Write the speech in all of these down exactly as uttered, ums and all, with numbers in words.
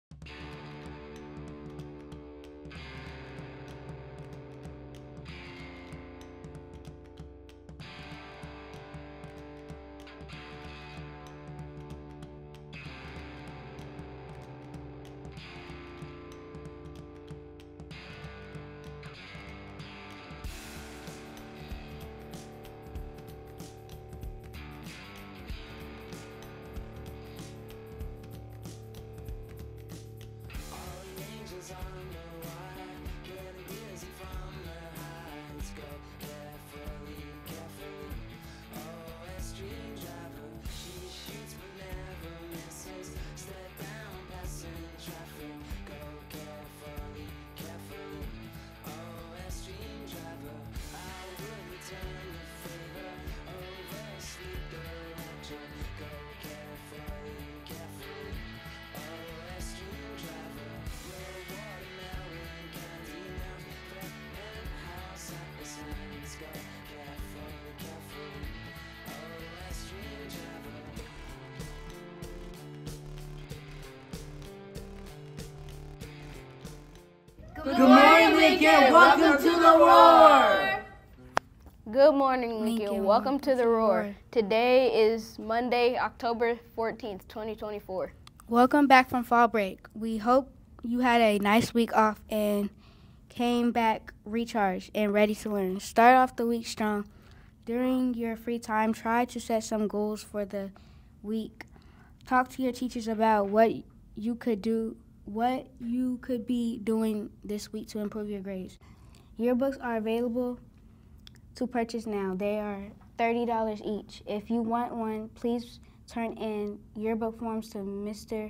Good morning, Lincoln. Welcome to the Roar. Good morning, Lincoln. Welcome to the Roar. Today is Monday, October fourteenth, twenty twenty-four. Welcome back from fall break. We hope you had a nice week off and came back recharged and ready to learn. Start off the week strong. During your free time, try to set some goals for the week. Talk to your teachers about what you could do, what you could be doing this week to improve your grades. Yearbooks are available to purchase now. They are thirty dollars each. If you want one, please turn in yearbook forms to Mister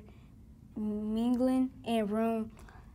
Minglin in room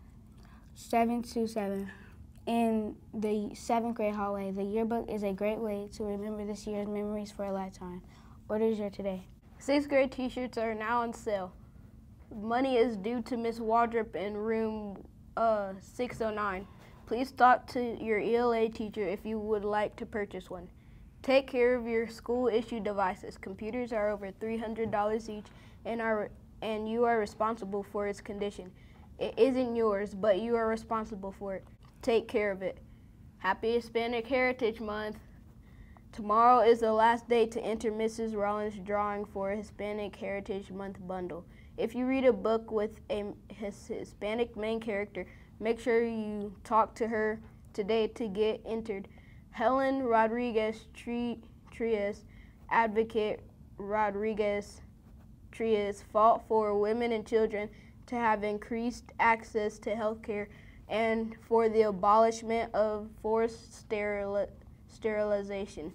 seven two seven in the seventh grade hallway. The yearbook is a great way to remember this year's memories for a lifetime. Orders are today. Sixth grade t-shirts are now on sale. Money is due to Miss Waldrop in room uh, six oh nine. Please talk to your E L A teacher if you would like to purchase one. Take care of your school-issued devices. Computers are over three hundred dollars each and, are, and you are responsible for its condition. It isn't yours, but you are responsible for it. Take care of it. Happy Hispanic Heritage Month. Tomorrow is the last day to enter Missus Rollins' drawing for a Hispanic Heritage Month bundle. If you read a book with a Hispanic main character, make sure you talk to her today to get entered. Helen Rodriguez Trias, Advocate Rodriguez Trias, fought for women and children to have increased access to health care and for the abolishment of forced steril sterilization.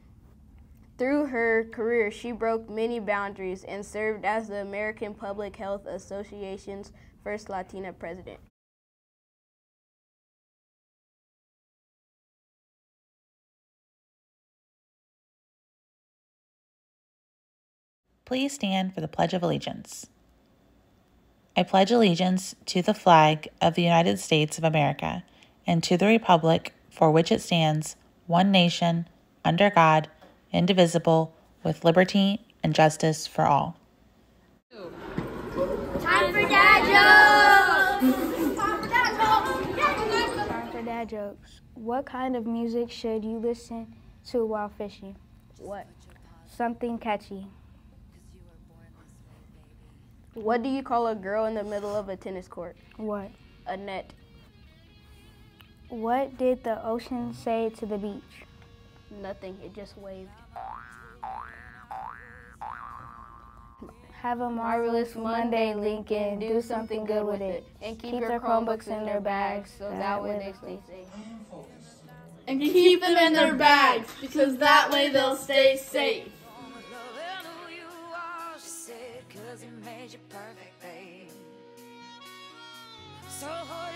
Through her career, she broke many boundaries and served as the American Public Health Association's first Latina president. Please stand for the Pledge of Allegiance. I pledge allegiance to the flag of the United States of America and to the republic for which it stands, one nation, under God, indivisible, with liberty and justice for all. Time for dad jokes! Time for dad jokes. What kind of music should you listen to while fishing? What? Something catchy. What do you call a girl in the middle of a tennis court? What? A net. What did the ocean say to the beach? Nothing, it just waved. Have a marvelous Monday, Lincoln. Do something good with it. And keep your Chromebooks in their bags so that way they stay safe. And keep them in their bags because that way they'll stay safe. So hard